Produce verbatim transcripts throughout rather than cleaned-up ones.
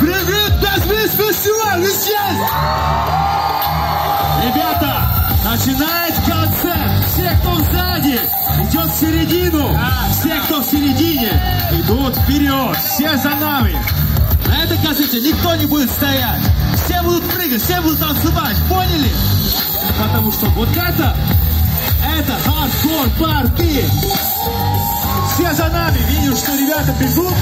Привет, Дазмис фестиваль, сейчас! Ребята, начинает концерт. Все, кто сзади, идет в середину. Все, кто в середине, идут вперед. Все за нами. На этой кассете никто не будет стоять. Все будут прыгать, все будут танцевать. Поняли? Потому что вот это, это хардкор парти. Все за нами. Видим, что ребята бегут.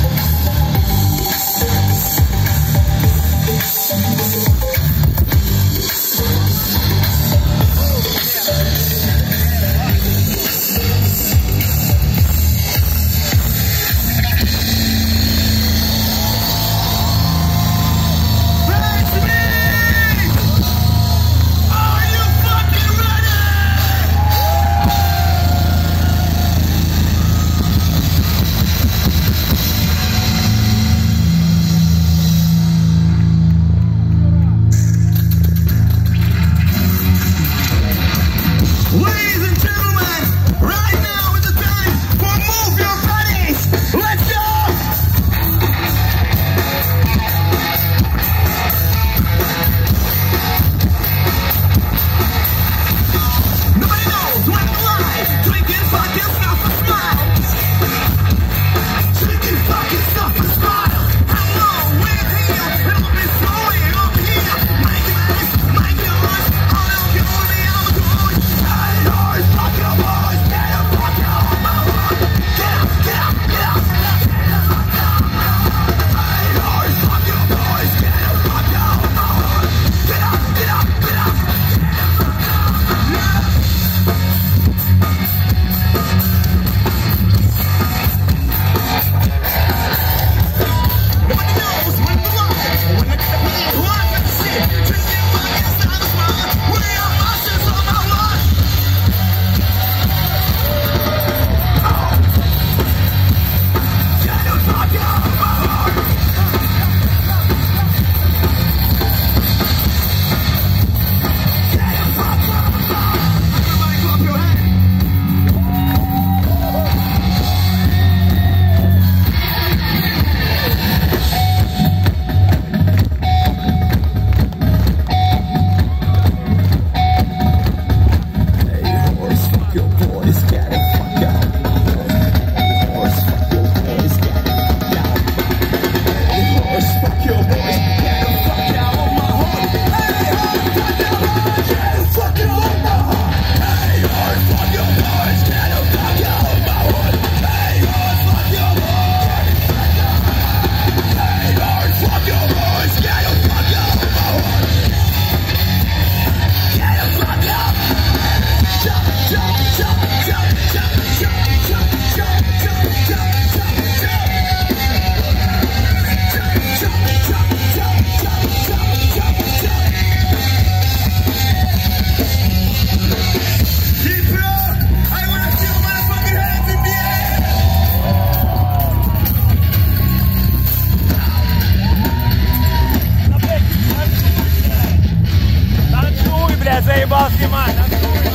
Заебал снимать.